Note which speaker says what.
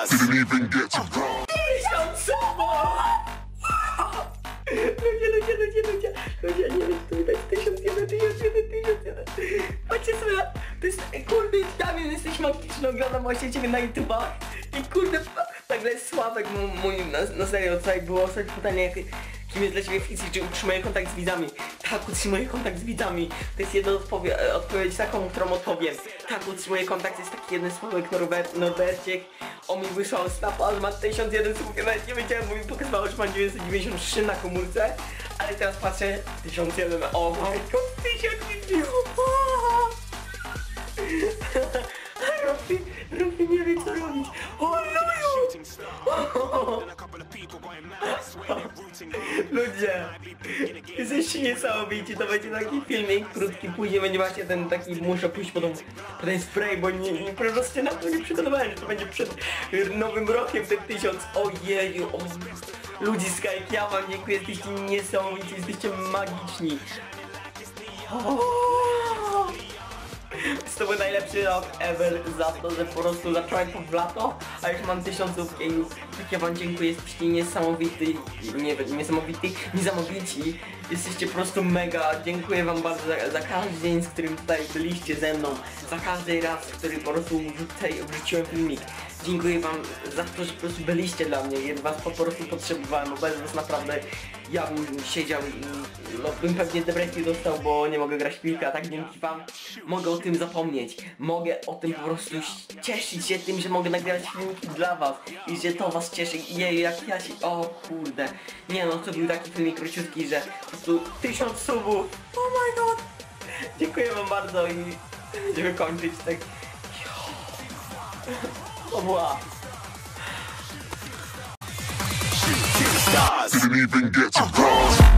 Speaker 1: Didn't even get to bronze.
Speaker 2: 1000 subów! Ludzie, nie wiem, tu widać 1001. Patrzcie sobie, to jest, kurde, Damian, jesteś magiczny, oglądam właśnie ciebie na YouTube'a i kurde, nagle Sławek mój, na serio, tutaj było ostatnie pytanie, kim jest dla ciebie fikcji, czy utrzymuję kontakt z widzami? Tak, utrzymuję kontakt z widzami. To jest jedna odpowiedź taką, którą odpowiem. Tak, utrzymuję kontakt, jest taki jeden Sławek Norberciek. On mi wysłał snapa, że ma 1001 słów, ja nawet nie wiedziałem, bo mi pokazywało, że ma 993 na komórce. Ale teraz patrzę, 1001, o my god, 1000 Rufi nie wie co robić. O luju! Ludzie, jesteście niesamowici, to będzie taki filmik krótki, później będzie właśnie ten taki, muszę pójść po ten spray, bo po prostu na to nie przygotowałem, że to będzie przed nowym rokiem ten 1000, ojeju, ludzi z Skype, ja wam dziękuję, jesteście niesamowici, jesteście magiczni. To był najlepszy rok ever za to, że po prostu zacząłem to w lato, a już mam 1000 i tak ja wam dziękuję, jesteście niesamowici, jesteście po prostu mega, dziękuję wam bardzo za każdy dzień, z którym tutaj byliście ze mną, za każdy raz, który po prostu wrzuciłem filmik. Dziękuję wam za to, że po prostu byliście dla mnie, ja was po prostu potrzebowałem, bo bez was naprawdę ja bym siedział i no, bym pewnie depresji dostał, bo nie mogę grać w piłkę, a tak dzięki wam mogę o tym zapomnieć. Mogę o tym po prostu cieszyć się tym, że mogę nagrywać filmiki dla was i że to was cieszy. Jej, jak ja się... O kurde. Nie no, to był taki filmik króciutki, że po prostu 1000 subów. Oh my god. Dziękuję wam bardzo i będziemy kończyć tak... O była.
Speaker 1: Didn't even get to bronze.